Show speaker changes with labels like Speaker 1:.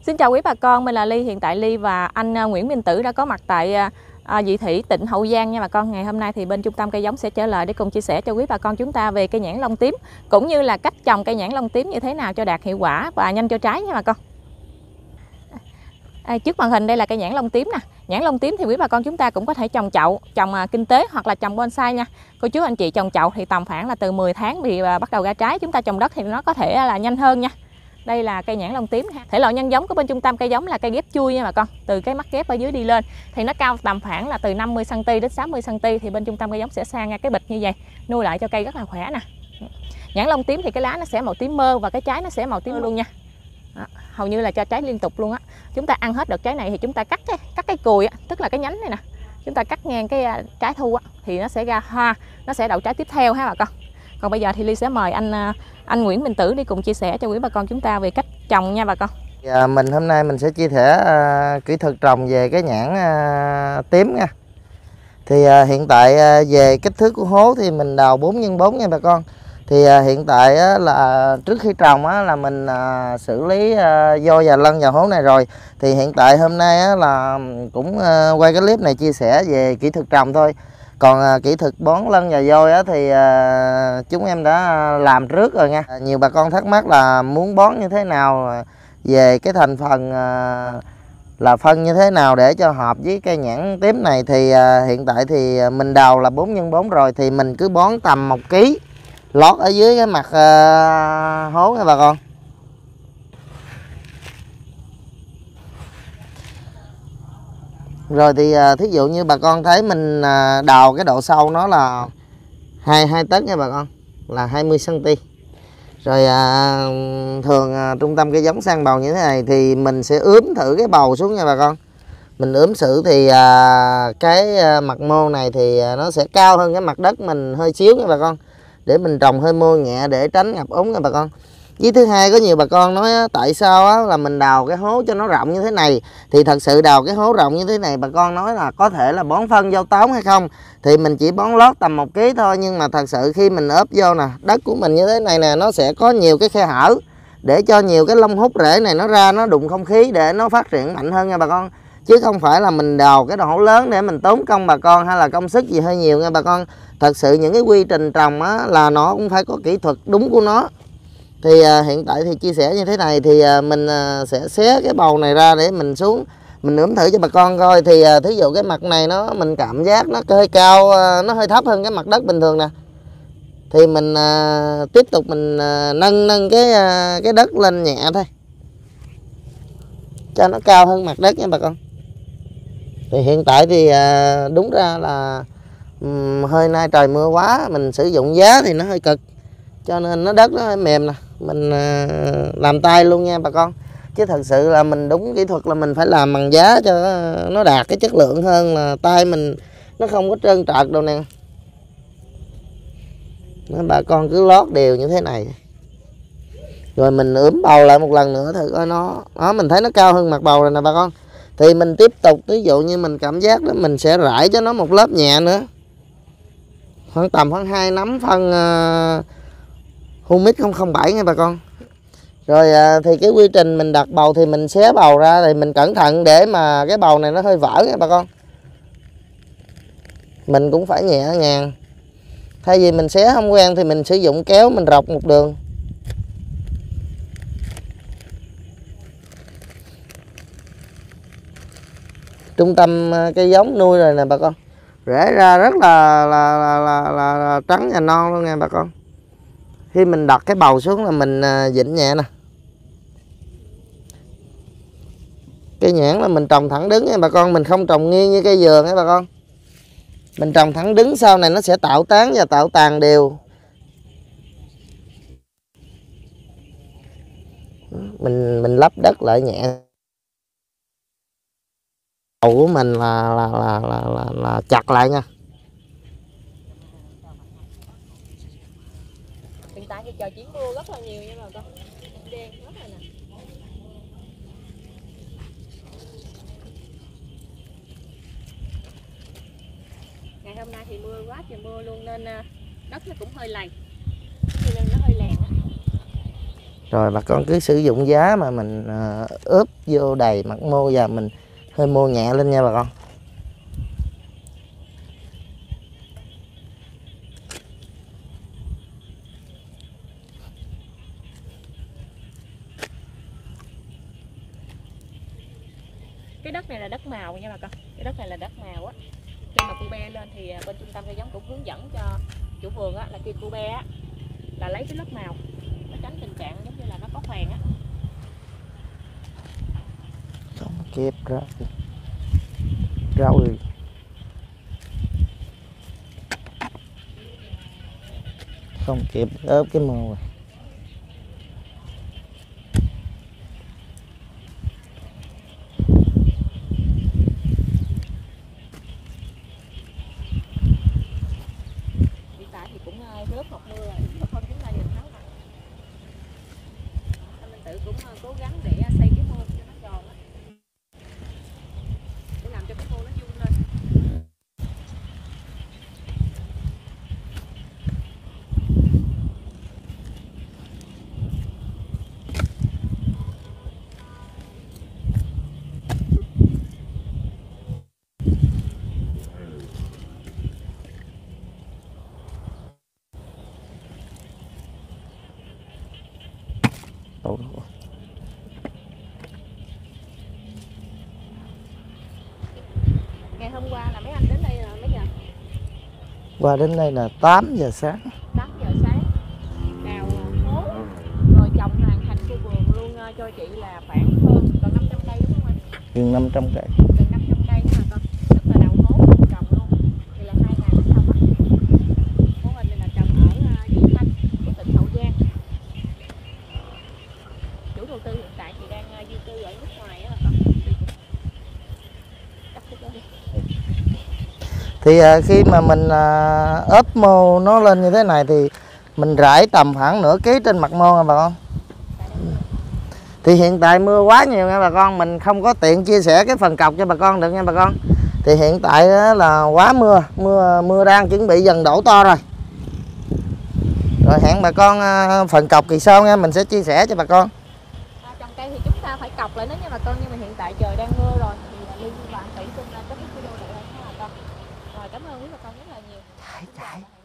Speaker 1: Xin chào quý bà con, mình là Ly. Hiện tại Ly và anh Nguyễn Minh Tử đã có mặt tại Vị Thủy, tỉnh Hậu Giang nha bà con. Ngày hôm nay thì bên trung tâm cây giống sẽ trở lại để cùng chia sẻ cho quý bà con chúng ta về cây nhãn lông tím, cũng như là cách trồng cây nhãn lông tím như thế nào cho đạt hiệu quả và nhanh cho trái nha bà con. Trước màn hình đây là cây nhãn lông tím nè. Nhãn lông tím thì quý bà con chúng ta cũng có thể trồng chậu, trồng kinh tế hoặc là trồng bonsai nha. Cô chú anh chị trồng chậu thì tầm khoảng là từ 10 tháng thì bắt đầu ra trái. Chúng ta trồng đất thì nó có thể là nhanh hơn nha. Đây là cây nhãn lông tím. Thể loại nhân giống của bên trung tâm cây giống là cây ghép chui nha bà con. Từ cái mắt ghép ở dưới đi lên thì nó cao tầm khoảng là từ 50 cm đến 60 cm, thì bên trung tâm cây giống sẽ sang ra cái bịch như vậy, nuôi lại cho cây rất là khỏe nè. Nhãn lông tím thì cái lá nó sẽ màu tím mơ và cái trái nó sẽ màu tím luôn nha. Đó, hầu như là cho trái liên tục luôn á. Chúng ta ăn hết đợt trái này thì chúng ta cắt cái cùi á, tức là cái nhánh này nè, chúng ta cắt ngang cái trái thu á, thì nó sẽ ra hoa, nó sẽ đậu trái tiếp theo ha bà con. Còn bây giờ thì Ly sẽ mời anh Nguyễn Minh Tử đi cùng chia sẻ cho quý bà con chúng ta về cách trồng nha bà con.
Speaker 2: Mình hôm nay mình sẽ chia sẻ kỹ thuật trồng về cái nhãn tím nha. Thì hiện tại về kích thước của hố thì mình đào 4x4 nha bà con. Thì hiện tại là trước khi trồng là mình xử lý vôi và lân vào hố này rồi. Thì hiện tại hôm nay là cũng quay cái clip này chia sẻ về kỹ thuật trồng thôi. Còn kỹ thuật bón lân và vôi thì chúng em đã làm trước rồi nha. Nhiều bà con thắc mắc là muốn bón như thế nào, về cái thành phần là phân như thế nào để cho hợp với cây nhãn tím này. Thì hiện tại thì mình đào là 4x4 rồi, thì mình cứ bón tầm 1 kg lót ở dưới cái mặt hố nha bà con. Rồi thì thí dụ như bà con thấy mình đào cái độ sâu nó là 2 tấc nha bà con, là 20 cm. Rồi thường trung tâm cây giống sang bầu như thế này thì mình sẽ ướm thử cái bầu xuống nha bà con. Mình ướm thử thì cái mặt mô này thì nó sẽ cao hơn cái mặt đất mình hơi xíu nha bà con, để mình trồng hơi mô nhẹ để tránh ngập úng nha bà con. Với thứ hai, có nhiều bà con nói tại sao là mình đào cái hố cho nó rộng như thế này. Thì thật sự đào cái hố rộng như thế này bà con nói là có thể là bón phân vô tống hay không. Thì mình chỉ bón lót tầm 1 kg thôi, nhưng mà thật sự khi mình ốp vô nè, đất của mình như thế này nè, nó sẽ có nhiều cái khe hở để cho nhiều cái lông hút rễ này nó ra, nó đụng không khí để nó phát triển mạnh hơn nha bà con. Chứ không phải là mình đào cái hố lớn để mình tốn công bà con, hay là công sức gì hơi nhiều nha bà con. Thật sự những cái quy trình trồng là nó cũng phải có kỹ thuật đúng của nó. Thì hiện tại thì chia sẻ như thế này thì mình sẽ xé cái bầu này ra để mình xuống mình ướm thử cho bà con coi. Thì thí dụ cái mặt này mình cảm giác nó hơi cao, nó hơi thấp hơn cái mặt đất bình thường nè. Thì mình tiếp tục mình nâng cái đất lên nhẹ thôi, cho nó cao hơn mặt đất nha bà con. Thì hiện tại thì đúng ra là hơi nay trời mưa quá, mình sử dụng giá thì nó hơi cực, cho nên nó đất nó hơi mềm nè. Mình làm tay luôn nha bà con. Chứ thật sự là mình đúng kỹ thuật là mình phải làm bằng giá cho nó đạt cái chất lượng hơn, là tay mình nó không có trơn trợt đâu nè. Bà con cứ lót đều như thế này, rồi mình ướm bầu lại một lần nữa thử coi nó mình thấy nó cao hơn mặt bầu rồi nè bà con. Thì mình tiếp tục, ví dụ như mình cảm giác đó, mình sẽ rải cho nó một lớp nhẹ nữa, khoảng 2 nắm phân Humic 007 nha bà con. Rồi thì cái quy trình mình đặt bầu thì mình xé bầu ra, thì mình cẩn thận để mà cái bầu này nó hơi vỡ nha bà con. Mình cũng phải nhẹ nhàng, thay vì mình xé không quen thì mình sử dụng kéo mình rọc một đường. Trung tâm cây giống nuôi rồi nè bà con, rễ ra rất là trắng và non luôn nha bà con. Khi mình đặt cái bầu xuống là mình vịn nhẹ nè. Cây nhãn là mình trồng thẳng đứng nha bà con, mình không trồng nghiêng như cây dừa nha bà con. Mình trồng thẳng đứng, sau này nó sẽ tạo tán và tạo tàn đều. Mình lấp đất lại nhẹ. Bầu của mình là chặt lại nha.
Speaker 1: Hiện tại thì trời chuyển mưa rất là nhiều nha bà con. Đen hết rồi nè. Ngày hôm nay thì mưa quá trời mưa luôn, nên đất nó cũng hơi lầy, cho nên nó hơi lèn á.
Speaker 2: Rồi bà con cứ sử dụng giá mà mình ướp vô đầy mặt mô và mình hơi mô nhẹ lên nha bà con.
Speaker 1: Cái đất này là đất màu nha bà con, cái đất này là đất màu á. Khi mà cu be lên thì bên trung tâm cây giống cũng hướng dẫn cho chủ vườn á, là khi cu be á, là lấy cái lớp màu, nó tránh tình trạng giống như là nó có phèn á.
Speaker 2: Không kịp rau rồi. Không kịp ướp cái mô rồi.
Speaker 1: Hiện tại thì cũng rớt một mưa rồi, bà con chúng ta nhìn nó nè. Mình tự cũng cố gắng để xây cái mô cho nó tròn á, để làm cho cái mô nó vuông lên. Ngày hôm qua là mấy anh đến đây là mấy giờ?
Speaker 2: Qua đến đây là 8 giờ sáng.
Speaker 1: 8 giờ sáng đào hố rồi trồng hoàn thành khu vườn luôn cho chị là khoảng hơn gần 500 cây đúng không anh?
Speaker 2: Gần 500 cây.
Speaker 1: Gần 500 cây nha bà con. Tức là đào hố trồng luôn. Thì là 2 ngày mới xong á. Mô hình này là trồng ở Vị Thanh của tỉnh Hậu Giang. Chủ đầu tư hiện tại thì đang di cư ở nước ngoài á bà con.
Speaker 2: Thì khi mà mình ốp mô nó lên như thế này thì mình rải tầm khoảng nửa ký trên mặt mô nha bà con. Thì hiện tại mưa quá nhiều nha bà con, mình không có tiện chia sẻ cái phần cọc cho bà con được nha bà con. Thì hiện tại là quá mưa đang chuẩn bị dần đổ to rồi. Rồi hẹn bà con phần cọc kỳ sau nha, mình sẽ chia sẻ cho bà con.
Speaker 1: Trồng cây thì chúng ta phải cọc lại nó nha bà con, nhưng mà hiện tại trời đang mưa rồi thì Liên và anh Tỷ xin kết thúc video này thôi nha bà con. Rồi cảm ơn quý bà con rất là nhiều.